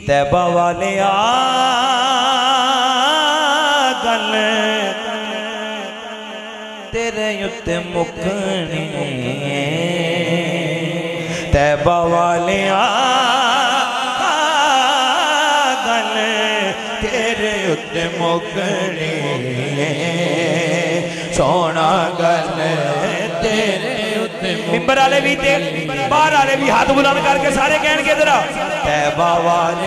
तैबा वाले गल तेरे उत्ते मुकनी तैबा वाले गल तेरे उत्ते मुकनी सोना गल तेरे मिंबर वाले भी ते बाहर वाले भी हाथ बुलंद करके सारे कहन के जरा तैबा वाले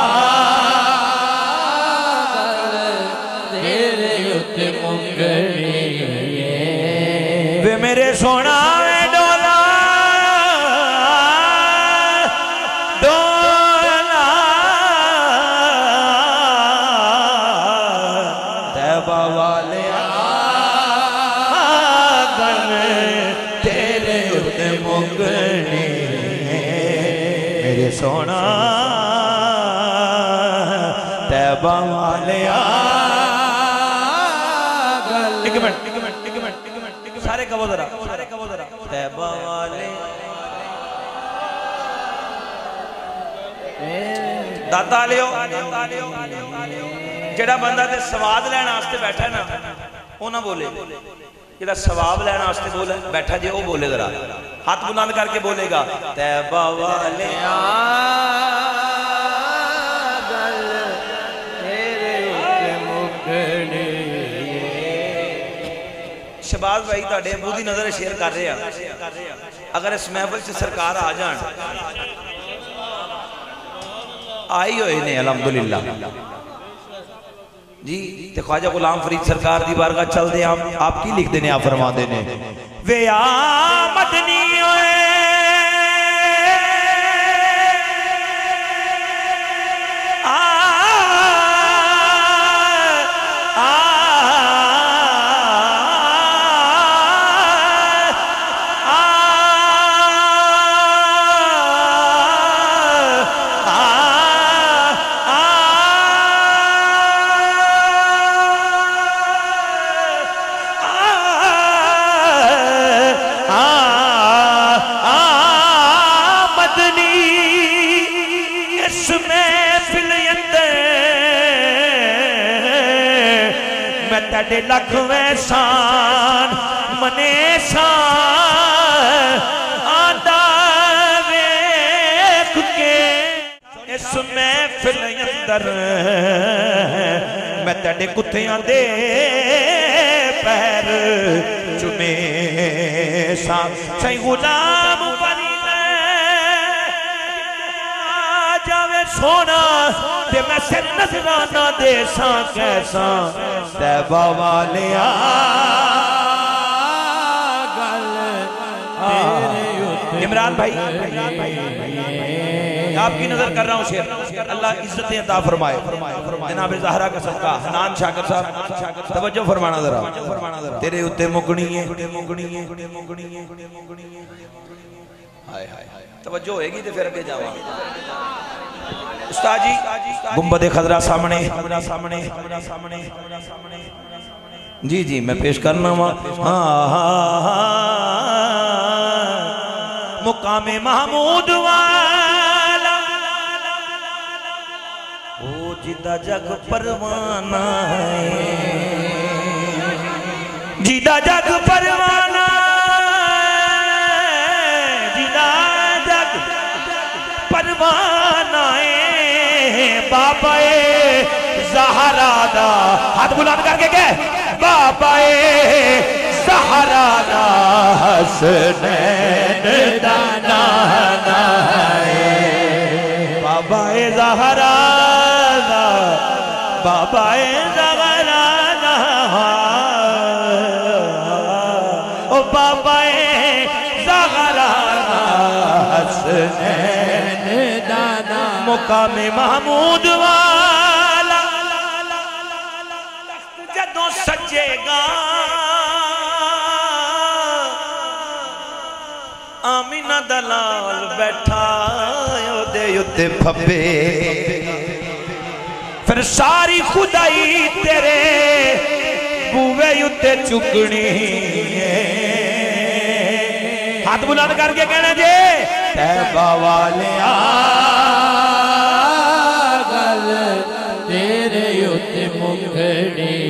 तेरे उत्ते मुकनी वे मेरे सोना वे डोला डोला तैबा वाले गल तेरे उत्ते मुकनी मेरे सोना तैबा वाले एक मिनट सारे कहो जरा तैबा वाले दाता लियो जेड़ा बंदा ते स्वाद लैण वास्ते बैठा ना वो ना बोले जेड़ा सवाब लैण वास्ते बोले बैठा जे वो बोले जरा हाथ बुलंद करके बोलेगा तैबा वाले गल तेरे उत्ते मुकनी शहबाज भाई तुहाडे अबू दी नज़र शेयर कर रहे हैं अगर इस महफिल से सरकार आ जान आई हुए ने अलहमदुलिल्लाह जी ते ख्वाजा गुलाम फरीद सरकार दी बारगाह चलदे आप की लिखते ने आप फरमाते ने वे आ मदनी तेरे लख वैसान मनेसान आंदा वेख के इस महफिल अंदर मैं तेरे कुत्तियां दे पैर चुमे सा सही गुलाम बनी जावे सोना ते मैं सिर नजराना दे सा कैसा तैबा वाले गल इमरान भाई आपकी नजर कर रहा हूँ शेर अल्लाह इज्जतें अता फरमाए जनाब ज़हरा का सदका हनान शाकिर साहब तवज्जो फरमाना जरा तेरे उत्ते मुकनी है हाय हाय तवज्जो होएगी तो फिर अगे जावा उस्ताद जी गुंबद खजरा सामने जी जी मैं पेश करना वा मुकामे महमूद वाला ओ जिदा जग परवाना जिदा जग परवाना जिदा जग परवाना बाबा ज़हरा दा हाथ बुलंद करके कह बाबा ज़हरा दा हसनैन दा नाना बाबा ज़हरा दा बाबा ज़हरा दा ओ बाबा ज़हरा दा हसनैन दा मुकामे महमूद वाला जदों सजेगा आमीना दलाल बैठा ओदे उत्ते फब्बे फिर सारी खुदाई तेरे बूवे उत्ते चुकनी हाथ बुलंद करके कहना जे तैबा वाले मुखड़ी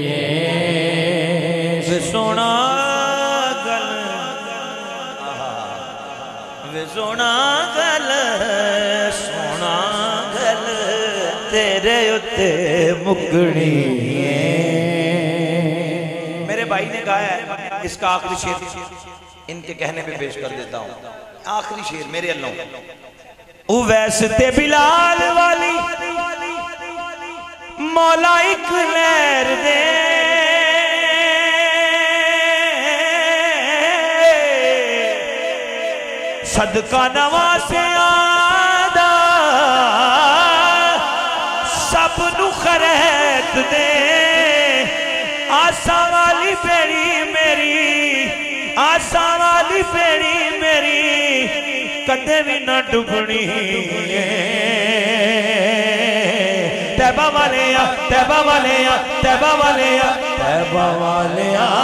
सोना गल वे सोना गल तेरे उत्ते मुकड़ी। मेरे भाई ने गाया है इसका आखिरी शेर इनके कहने पे पेश कर देता हूं। आखिरी शेर मेरे अल्लाह उवैस ते बिलाल वाली मौला इक लहर दे सदका नवासे आदा सब नु खरैत दे आसा वाली बेड़ी मेरी आसा वाली बेड़ी मेरी कदे भी न डुबनी। तैबा वाले आ तैबा वाले आ तैबा वाले आ तैबा वाले आ